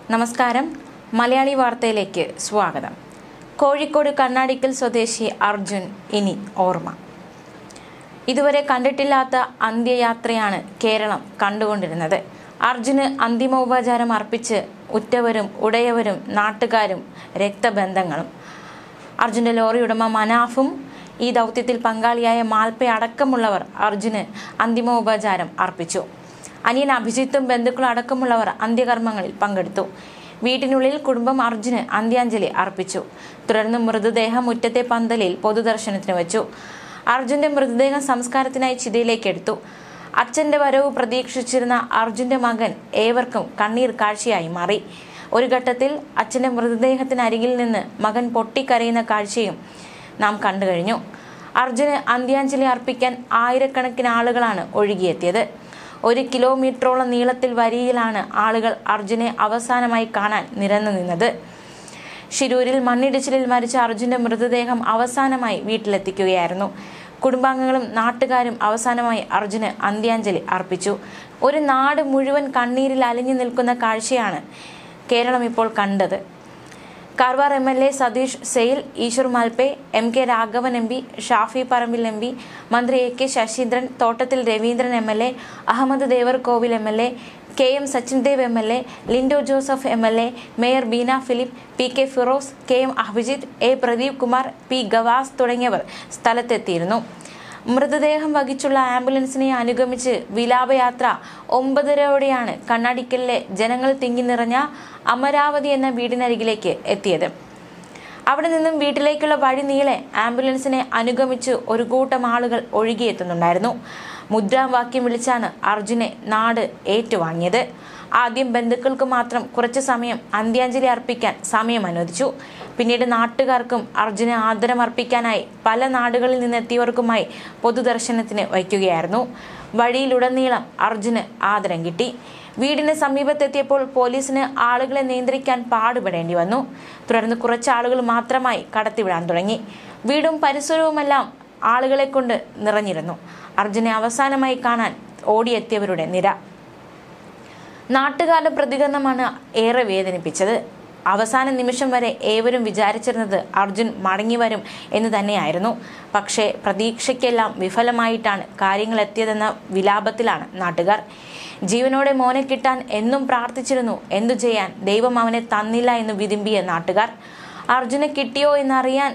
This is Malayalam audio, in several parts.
നമസ്കാരം. മലയാളി വാർത്തയിലേക്ക് സ്വാഗതം. കോഴിക്കോട് കണ്ണാടിക്കൽ സ്വദേശി അർജുൻ ഇനി ഓർമ്മ. ഇതുവരെ കണ്ടിട്ടില്ലാത്ത അന്ത്യയാത്രയാണ് കേരളം കണ്ടുകൊണ്ടിരുന്നത്. അർജുന് അന്തിമോപചാരം അർപ്പിച്ച് ഉറ്റവരും ഉടയവരും നാട്ടുകാരും രക്തബന്ധങ്ങളും. അർജുന്റെ ലോറി ഉടമ മനാഫും ഈ ദൗത്യത്തിൽ പങ്കാളിയായ മാൽപ്പ അടക്കമുള്ളവർ അർജുന് അന്തിമോപചാരം അർപ്പിച്ചു. അനിയൻ അഭിജിത്തും ബന്ധുക്കളും അടക്കമുള്ളവർ അന്ത്യകർമ്മങ്ങളിൽ പങ്കെടുത്തു. വീട്ടിനുള്ളിൽ കുടുംബം അർജുന് അന്ത്യാഞ്ജലി അർപ്പിച്ചു. തുടർന്ന് മൃതദേഹം മുറ്റത്തെ പന്തലിൽ പൊതുദർശനത്തിന് വെച്ചു. അർജുന്റെ മൃതദേഹം സംസ്കാരത്തിനായി ചിതയിലേക്ക് എടുത്തു. അച്ഛന്റെ വരവ് പ്രതീക്ഷിച്ചിരുന്ന അർജുന്റെ മകൻ ഏവർക്കും കണ്ണീർ കാഴ്ചയായി മാറി. ഒരു ഘട്ടത്തിൽ അച്ഛന്റെ മൃതദേഹത്തിനരികിൽ നിന്ന് മകൻ പൊട്ടിക്കരയുന്ന കാഴ്ചയും നാം കണ്ടു കഴിഞ്ഞു. അർജുന് അന്ത്യാഞ്ജലി അർപ്പിക്കാൻ ആയിരക്കണക്കിന് ആളുകളാണ് ഒഴുകിയെത്തിയത്. 1 കിലോമീറ്ററോളം നീളത്തിൽ വരിയിലാണ് ആളുകൾ അർജുനെ അവസാനമായി കാണാൻ നിരന്നു നിന്നത്. ഷിരൂരിൽ മണ്ണിടിച്ചിലിൽ മരിച്ച അർജുന്റെ മൃതദേഹം അവസാനമായി വീട്ടിലെത്തിക്കുകയായിരുന്നു. കുടുംബാംഗങ്ങളും നാട്ടുകാരും അവസാനമായി അർജുന് അന്ത്യാഞ്ജലി അർപ്പിച്ചു. ഒരു നാട് മുഴുവൻ കണ്ണീരിൽ അലിഞ്ഞു നിൽക്കുന്ന കാഴ്ചയാണ് കേരളം ഇപ്പോൾ കണ്ടത്. Karwar MLA Satish Sail, Eshwar Malpe, MK Raghavan MP, Shafi Parambil MP, മന്ത്രി AK Saseendran, Thottathil Raveendran MLA, Ahammad Devarkovil MLA, KM Sachin Dev MLA, Linto Joseph MLA, mayor Beena Philip, PK Firoz, KM Abhijith, A Pradeep Kumar, P Gavas തുടങ്ങിയവർ സ്ഥലത്തെത്തിയിരുന്നു. മൃതദേഹം വഹിച്ചുള്ള ആംബുലൻസിനെ അനുഗമിച്ച് വിലാപയാത്ര 9:30 കണ്ണാടിക്കലിലെ ജനങ്ങൾ തിങ്ങി നിറഞ്ഞ അമരാവതി എന്ന വീടിനരികിലേക്ക് എത്തിയത്. അവിടെ നിന്നും വീട്ടിലേക്കുള്ള വഴി നീളെ ആംബുലൻസിനെ അനുഗമിച്ച് ഒരു കൂട്ടം ആളുകൾ ഒഴുകിയെത്തുന്നുണ്ടായിരുന്നു. മുദ്രാവാക്യം വിളിച്ചാണ് അർജുനെ നാട് ഏറ്റുവാങ്ങിയത്. ആദ്യം ബന്ധുക്കൾക്ക് മാത്രം കുറച്ചു സമയം അന്ത്യാഞ്ജലി അർപ്പിക്കാൻ സമയം അനുവദിച്ചു. പിന്നീട് നാട്ടുകാർക്കും അർജുനെ ആദരമർപ്പിക്കാനായി പല നാടുകളിൽ നിന്നെത്തിയവർക്കുമായി പൊതുദർശനത്തിന് വയ്ക്കുകയായിരുന്നു. വഴിയിലുടനീളം അർജുന് ആദരം കിട്ടി. വീടിന് സമീപത്തെത്തിയപ്പോൾ പോലീസിന് ആളുകളെ നിയന്ത്രിക്കാൻ പാടുപെടേണ്ടി വന്നു. തുടർന്ന് കുറച്ചാളുകൾ മാത്രമായി കടത്തിവിടാൻ തുടങ്ങി. വീടും പരിസരവുമെല്ലാം ആളുകളെ കൊണ്ട് നിറഞ്ഞിരുന്നു. അർജുനെ അവസാനമായി കാണാൻ ഓടിയെത്തിയവരുടെ നിര. നാട്ടുകാരുടെ പ്രതികരണമാണ് ഏറെ വേദനിപ്പിച്ചത്. അവസാന നിമിഷം വരെ ഏവരും വിചാരിച്ചിരുന്നത് അർജുൻ മടങ്ങി വരും എന്ന് തന്നെയായിരുന്നു. പക്ഷേ പ്രതീക്ഷയ്ക്കെല്ലാം വിഫലമായിട്ടാണ് കാര്യങ്ങൾ എത്തിയതെന്ന വിലാപത്തിലാണ് നാട്ടുകാർ. ജീവനോടെ മോനെ കിട്ടാൻ എന്നും പ്രാർത്ഥിച്ചിരുന്നു. എന്തു ചെയ്യാൻ, ദൈവം അവനെ തന്നില്ല എന്ന് വിതുമ്പിയ നാട്ടുകാർ. അർജുനെ കിട്ടിയോ എന്നറിയാൻ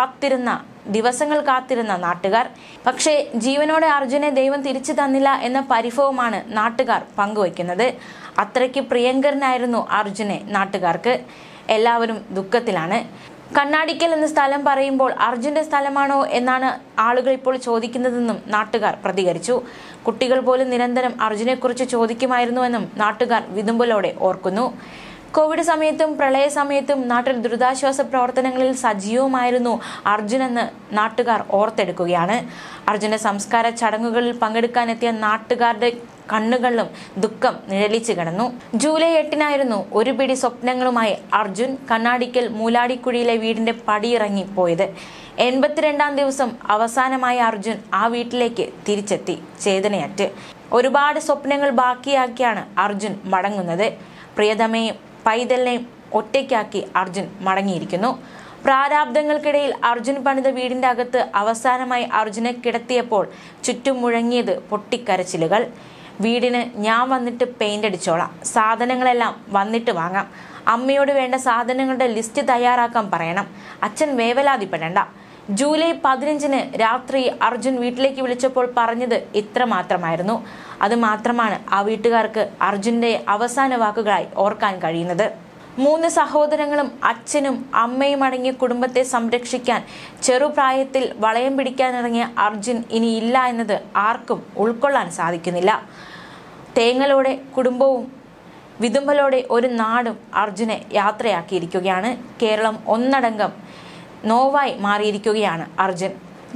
ദിവസങ്ങൾ കാത്തിരുന്ന നാട്ടുകാർ. പക്ഷേ ജീവനോടെ അർജുനെ ദൈവം തിരിച്ചു തന്നില്ല എന്ന പരിഭവമാണ് നാട്ടുകാർ പങ്കുവയ്ക്കുന്നത്. അത്രയ്ക്ക് പ്രിയങ്കരനായിരുന്നു അർജുനെ നാട്ടുകാർക്ക്. എല്ലാവരും ദുഃഖത്തിലാണ്. കണ്ണാടിക്കൽ എന്ന സ്ഥലം പറയുമ്പോൾ അർജുന്റെ സ്ഥലമാണോ എന്നാണ് ആളുകൾ ഇപ്പോൾ ചോദിക്കുന്നതെന്നും നാട്ടുകാർ പ്രതികരിച്ചു. കുട്ടികൾ പോലും നിരന്തരം അർജുനെക്കുറിച്ച് ചോദിക്കുമായിരുന്നുവെന്നും നാട്ടുകാർ വിതുമ്പലോടെ ഓർക്കുന്നു. കോവിഡ് സമയത്തും പ്രളയ സമയത്തും നാട്ടിൽ ദുരിതാശ്വാസ പ്രവർത്തനങ്ങളിൽ സജീവമായിരുന്നു അർജുനെന്ന് നാട്ടുകാർ ഓർത്തെടുക്കുകയാണ്. അർജുന്റെ സംസ്കാര ചടങ്ങുകളിൽ പങ്കെടുക്കാനെത്തിയ നാട്ടുകാരുടെ കണ്ണുകളിലും ദുഃഖം നിഴലിച്ചു കിടന്നു. ജൂലൈ 8 ഒരു പിടി സ്വപ്നങ്ങളുമായി അർജുൻ കണ്ണാടിക്കൽ മൂലാടിക്കുഴിയിലെ വീടിന്റെ പടിയിറങ്ങി പോയത്. 82-ാം ദിവസം അവസാനമായി അർജുൻ ആ വീട്ടിലേക്ക് തിരിച്ചെത്തി ചേതനയറ്റ്. ഒരുപാട് സ്വപ്നങ്ങൾ ബാക്കിയാക്കിയാണ് അർജുൻ മടങ്ങുന്നത്. പ്രിയതമയും പൈതലിനെയും ഒറ്റയ്ക്കാക്കി അർജുൻ മടങ്ങിയിരിക്കുന്നു. പ്രാരാബ്ദങ്ങൾക്കിടയിൽ അർജുൻ പണിത വീടിന്റെ അകത്ത് അവസാനമായി അർജുനെ കിടത്തിയപ്പോൾ ചുറ്റും മുഴങ്ങിയത് പൊട്ടിക്കരച്ചിലുകൾ. വീടിന് ഞാൻ വന്നിട്ട് പെയിന്റ് അടിച്ചോളാം, സാധനങ്ങളെല്ലാം വന്നിട്ട് വാങ്ങാം, അമ്മയോട് വേണ്ട സാധനങ്ങളുടെ ലിസ്റ്റ് തയ്യാറാക്കാൻ പറയണം, അച്ഛൻ വേവലാതിപ്പെടേണ്ട. ജൂലൈ 15 രാത്രി അർജുൻ വീട്ടിലേക്ക് വിളിച്ചപ്പോൾ പറഞ്ഞത് ഇത്ര മാത്രമായിരുന്നു. അത് മാത്രമാണ് ആ വീട്ടുകാർക്ക് അർജുന്റെ അവസാന വാക്കുകളായി ഓർക്കാൻ കഴിയുന്നത്. 3 സഹോദരങ്ങളും അച്ഛനും അമ്മയും അടങ്ങിയ കുടുംബത്തെ സംരക്ഷിക്കാൻ ചെറുപ്രായത്തിൽ വളയം പിടിക്കാനിറങ്ങിയ അർജുൻ ഇനി ഇല്ല എന്നത് ആർക്കും ഉൾക്കൊള്ളാൻ സാധിക്കുന്നില്ല. തേങ്ങലോടെ കുടുംബവും വിതുമ്പലോടെ ഒരു നാടും അർജുനെ യാത്രയാക്കിയിരിക്കുകയാണ്. കേരളം ഒന്നടങ്കം നോവായി മാറിയിരിക്കുകയാണ് അർജുൻ.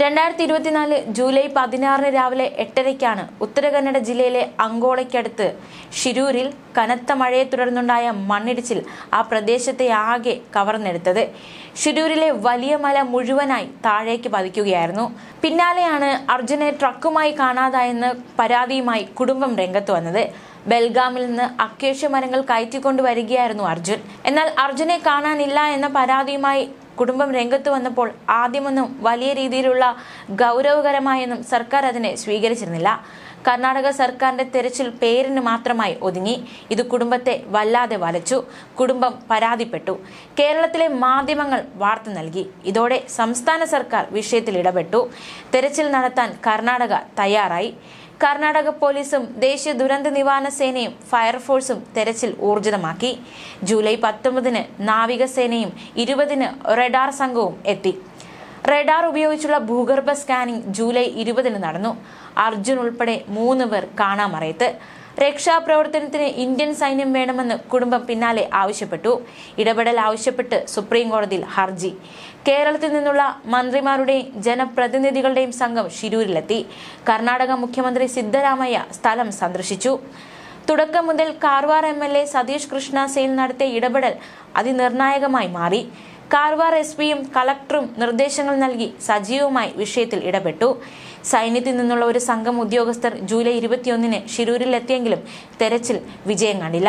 2024 ജൂലൈ 16 രാവിലെ 8:30 ഉത്തര കന്നഡ ജില്ലയിലെ അങ്കോളയ്ക്കടുത്ത് ഷിരൂരിൽ കനത്ത മഴയെ തുടർന്നുണ്ടായ മണ്ണിടിച്ചിൽ ആ പ്രദേശത്തെ ആകെ കവർന്നെടുത്തത്. ഷിരൂരിലെ വലിയ മല മുഴുവനായി താഴേക്ക് പതിക്കുകയായിരുന്നു. പിന്നാലെയാണ് അർജുനെ ട്രക്കുമായി കാണാതായെന്ന് പരാതിയുമായി കുടുംബം രംഗത്ത് വന്നത്. ബെൽഗാമിൽ നിന്ന് അക്കേഷ്യ മരങ്ങൾ കയറ്റിക്കൊണ്ടുവരികയായിരുന്നു അർജുൻ. എന്നാൽ അർജുനെ കാണാനില്ല എന്ന പരാതിയുമായി കുടുംബം രംഗത്ത് വന്നപ്പോൾ ആദ്യമൊന്നും വലിയ രീതിയിലുള്ള ഗൗരവകരമായൊന്നും സർക്കാർ അതിനെ സ്വീകരിച്ചിരുന്നില്ല. കർണാടക സർക്കാരിന്റെ തെരച്ചിൽ പേരിന് മാത്രമായി ഒതുങ്ങി. ഇത് കുടുംബത്തെ വല്ലാതെ വലച്ചു. കുടുംബം പരാതിപ്പെട്ടു. കേരളത്തിലെ മാധ്യമങ്ങൾ വാർത്ത നൽകി. ഇതോടെ സംസ്ഥാന സർക്കാർ വിഷയത്തിൽ ഇടപെട്ടു. തെരച്ചിൽ നടത്താൻ കർണാടക തയ്യാറായി. കർണാടക പോലീസും ദേശീയ ദുരന്ത നിവാരണ സേനയും ഫയർഫോഴ്സും തെരച്ചിൽ ഊർജിതമാക്കി. ജൂലൈ 19-ന് നാവികസേനയും 20-ന് റഡാർ സംഘവും എത്തി. റഡാർ ഉപയോഗിച്ചുള്ള ഭൂഗർഭ സ്കാനിംഗ് ജൂലൈ 20-ന് നടന്നു. അർജുൻ ഉൾപ്പെടെ 3 പേർ കാണാമറയത്ത്. രക്ഷാപ്രവർത്തനത്തിന് ഇന്ത്യൻ സൈന്യം വേണമെന്ന് കുടുംബം പിന്നാലെ ആവശ്യപ്പെട്ടു. ഇടപെടൽ ആവശ്യപ്പെട്ട് സുപ്രീം കോടതിയിൽ ഹർജി. കേരളത്തിൽ നിന്നുള്ള മന്ത്രിമാരുടെയും ജനപ്രതിനിധികളുടെയും സംഘം ശിരൂരിലെത്തി. കർണാടക മുഖ്യമന്ത്രി സിദ്ധരാമയ്യ സ്ഥലം സന്ദർശിച്ചു. തുടക്കം മുതൽ കാർവാർ MLA സതീഷ് കൃഷ്ണ സെയിൽ നടത്തിയ ഇടപെടൽ അതിനിർണായകമായി മാറി. കാർവാർ SP-യും കളക്ടറും നിർദ്ദേശങ്ങൾ നൽകി സജീവമായി വിഷയത്തിൽ ഇടപെട്ടു. സൈന്യത്തിൽ നിന്നുള്ള ഒരു സംഘം ഉദ്യോഗസ്ഥർ ജൂലൈ 21-ന് ശിരൂരിലെത്തിയെങ്കിലും തെരച്ചിൽ വിജയം കണ്ടില്ല.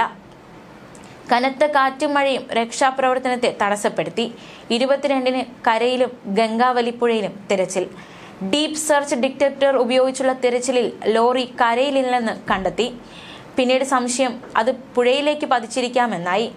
കനത്ത കാറ്റും മഴയും രക്ഷാപ്രവർത്തനത്തെ തടസ്സപ്പെടുത്തി. 22-ന് കരയിലും ഗംഗാവലിപ്പുഴയിലും തെരച്ചിൽ. ഡീപ് സെർച്ച് ഡിറ്റക്ടർ ഉപയോഗിച്ചുള്ള തെരച്ചിലിൽ ലോറി കരയിലില്ലെന്ന് കണ്ടെത്തി. പിന്നീട് സംശയം അത് പുഴയിലേക്ക് പതിച്ചിരിക്കാമെന്നായി.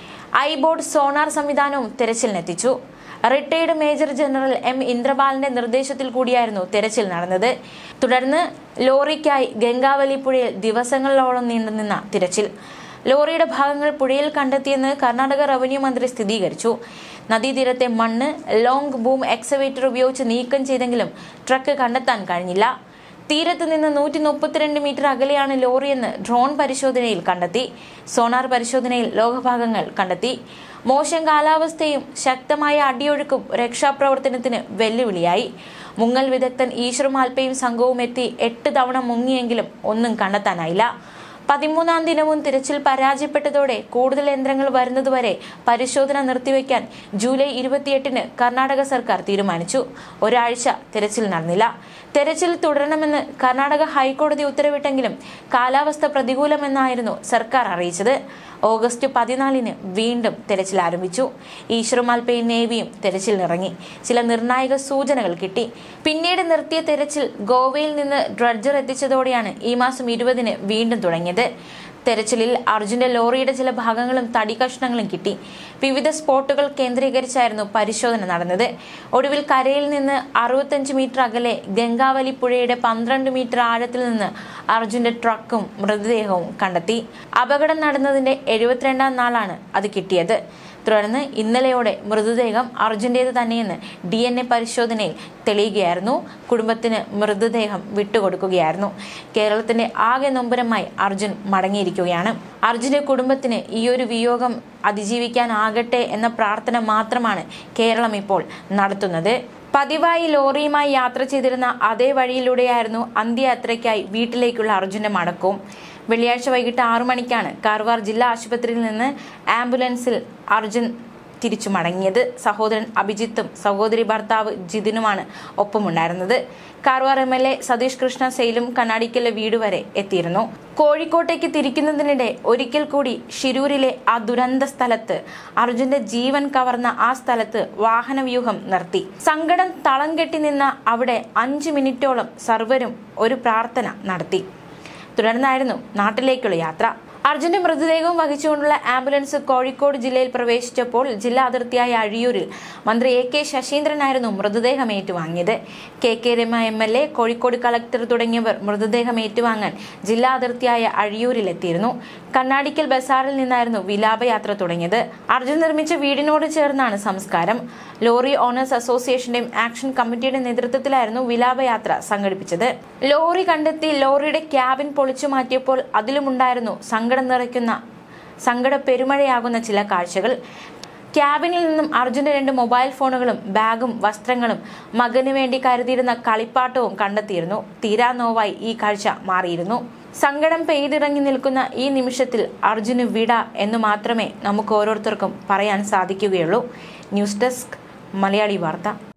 ഐബോർഡ് സോണാർ സംവിധാനവും തെരച്ചിലിനെത്തിച്ചു. Retired major general M. ഇന്ദ്രപാലിന്റെ നിർദ്ദേശത്തിൽ കൂടിയായിരുന്നു തെരച്ചിൽ നടന്നത്. തുടർന്ന് ലോറിക്കായി ഗംഗാവലിപ്പുഴയിൽ ദിവസങ്ങളോളം നീണ്ടുനിന്ന തിരച്ചിൽ. ലോറിയുടെ ഭാഗങ്ങൾ പുഴയിൽ കണ്ടെത്തിയെന്ന് കർണാടക റവന്യൂ മന്ത്രി സ്ഥിരീകരിച്ചു. നദീതീരത്തെ മണ്ണ് ലോങ് ബൂം എക്സവേറ്റർ ഉപയോഗിച്ച് നീക്കം ചെയ്തെങ്കിലും ട്രക്ക് കണ്ടെത്താൻ കഴിഞ്ഞില്ല. തീരത്ത് നിന്ന് 132 മീറ്റർ അകലെയാണ് ലോറിയെന്ന് ഡ്രോൺ പരിശോധനയിൽ കണ്ടെത്തി. സോണാർ പരിശോധനയിൽ ലോഹഭാഗങ്ങൾ കണ്ടെത്തി. മോശം കാലാവസ്ഥയും ശക്തമായ അടിയൊഴുക്കും രക്ഷാപ്രവർത്തനത്തിന് വെല്ലുവിളിയായി. മുങ്ങൽ വിദഗ്ധൻ ഈശ്വർ മാൽപ്പയും സംഘവും എത്തി 8 തവണ മുങ്ങിയെങ്കിലും ഒന്നും കണ്ടെത്താനായില്ല. 13-ാം ദിനവും തിരച്ചിൽ പരാജയപ്പെട്ടതോടെ കൂടുതൽ യന്ത്രങ്ങൾ വരുന്നതുവരെ പരിശോധന നിർത്തിവെക്കാൻ ജൂലൈ 28-ന് കർണാടക സർക്കാർ തീരുമാനിച്ചു. ഒരാഴ്ച തെരച്ചിൽ നടന്നില്ല. തെരച്ചിൽ തുടരണമെന്ന് കർണാടക ഹൈക്കോടതി ഉത്തരവിട്ടെങ്കിലും കാലാവസ്ഥ പ്രതികൂലമെന്നായിരുന്നു സർക്കാർ അറിയിച്ചത്. ഓഗസ്റ്റ് 14-ന് വീണ്ടും തെരച്ചിൽ ആരംഭിച്ചു. ഈശ്വർ മാൽപ്പയും നേവിയും തെരച്ചിലിനിറങ്ങി. ചില നിർണായക സൂചനകൾ കിട്ടി. പിന്നീട് നിർത്തിയ തെരച്ചിൽ ഗോവയിൽ നിന്ന് ഡ്രഡ്ജർ എത്തിച്ചതോടെയാണ് ഈ മാസം 20-ന് വീണ്ടും തുടങ്ങിയത്. തെരച്ചിലിൽ അർജുന്റെ ലോറിയുടെ ചില ഭാഗങ്ങളും തടി കഷ്ണങ്ങളും കിട്ടി. വിവിധ സ്പോട്ടുകൾ കേന്ദ്രീകരിച്ചായിരുന്നു പരിശോധന നടന്നത്. ഒടുവിൽ കരയിൽ നിന്ന് 65 മീറ്റർ അകലെ ഗംഗാവലിപ്പുഴയുടെ 12 മീറ്റർ ആഴത്തിൽ നിന്ന് അർജുന്റെ ട്രക്കും മൃതദേഹവും കണ്ടെത്തി. അപകടം നടന്നതിന്റെ 72-ാം നാളാണ് അത് കിട്ടിയത്. തുടർന്ന് ഇന്നലെയോടെ മൃതദേഹം അർജുന്റേത് തന്നെയെന്ന് DNA പരിശോധനയിൽ തെളിയുകയായിരുന്നു. കുടുംബത്തിന് മൃതദേഹം വിട്ടുകൊടുക്കുകയായിരുന്നു. കേരളത്തിന്റെ ആകെ നൊമ്പരമായി അർജുൻ മടങ്ങിയിരിക്കുകയാണ്. അർജുന്റെ കുടുംബത്തിന് ഈ ഒരു വിയോഗം അതിജീവിക്കാനാകട്ടെ എന്ന പ്രാർത്ഥന മാത്രമാണ് കേരളം ഇപ്പോൾ നടത്തുന്നത്. പതിവായി ലോറിയുമായി യാത്ര ചെയ്തിരുന്ന അതേ വഴിയിലൂടെയായിരുന്നു അന്ത്യയാത്രയ്ക്കായി വീട്ടിലേക്കുള്ള അർജുന്റെ മടക്കവും. വെള്ളിയാഴ്ച വൈകിട്ട് 6 മണിക്കാണ് കാർവാർ ജില്ലാ ആശുപത്രിയിൽ നിന്ന് ആംബുലൻസിൽ അർജുൻ തിരിച്ചു മടങ്ങിയത്. സഹോദരൻ അഭിജിത്തും സഹോദരി ഭർത്താവ് ജിതിനുമാണ് ഒപ്പമുണ്ടായിരുന്നത്. കാർവാർ MLA സതീഷ് കൃഷ്ണ സെയിലും കണ്ണാടിക്കലെ വീട് വരെ എത്തിയിരുന്നു. കോഴിക്കോട്ടേക്ക് തിരിക്കുന്നതിനിടെ ഒരിക്കൽ കൂടി ശിരൂരിലെ ആ ദുരന്ത സ്ഥലത്ത് അർജുന്റെ ജീവൻ കവർന്ന ആ സ്ഥലത്ത് വാഹനവ്യൂഹം നിർത്തി. സങ്കടം തളം കെട്ടി നിന്ന അവിടെ 5 മിനിറ്റോളം സർവരും ഒരു പ്രാർത്ഥന നടത്തി. തുടർന്നായിരുന്നു നാട്ടിലേക്കുള്ള യാത്ര. അർജുന്റെ മൃതദേഹവും വഹിച്ചുകൊണ്ടുള്ള ആംബുലൻസ് കോഴിക്കോട് ജില്ലയിൽ പ്രവേശിച്ചപ്പോൾ ജില്ലാ അതിർത്തിയായ അഴിയൂരിൽ മന്ത്രി AK ശശീന്ദ്രനായിരുന്നു മൃതദേഹം ഏറ്റുവാങ്ങിയത്. KK Rema MLA, Kozhikode collector തുടങ്ങിയവർ മൃതദേഹം ഏറ്റുവാങ്ങാൻ ജില്ലാ അതിർത്തിയായ അഴിയൂരിലെത്തിയിരുന്നു. കണ്ണാടിക്കൽ ബസാറിൽ നിന്നായിരുന്നു വിലാപയാത്ര തുടങ്ങിയത്. അർജുൻ നിർമ്മിച്ച വീടിനോട് ചേർന്നാണ് സംസ്കാരം. ലോറി ഓണേഴ്സ് അസോസിയേഷന്റെയും ആക്ഷൻ കമ്മിറ്റിയുടെ നേതൃത്വത്തിലായിരുന്നു വിലാപയാത്ര സംഘടിപ്പിച്ചത്. ലോറി കണ്ടെത്തി ലോറിയുടെ ക്യാബിൻ പൊളിച്ചു മാറ്റിയപ്പോൾ അതിലുമുണ്ടായിരുന്നു സങ്കടം നിറയ്ക്കുന്ന സങ്കട പെരുമഴയാകുന്ന ചില കാഴ്ചകൾ. ക്യാബിനിൽ നിന്നും അർജുന്റെ 2 മൊബൈൽ ഫോണുകളും ബാഗും വസ്ത്രങ്ങളും മകന് വേണ്ടി കരുതിയിരുന്ന കളിപ്പാട്ടവും കണ്ടെത്തിയിരുന്നു. തീരാ നോവായി ഈ കാഴ്ച മാറിയിരുന്നു. സങ്കടം പെയ്തിറങ്ങി നിൽക്കുന്ന ഈ നിമിഷത്തിൽ അർജുന് വിട എന്ന് മാത്രമേ നമുക്ക് ഓരോരുത്തർക്കും പറയാൻ സാധിക്കുകയുള്ളൂ. ന്യൂസ് ഡെസ്ക് മലയാളി വാർത്ത.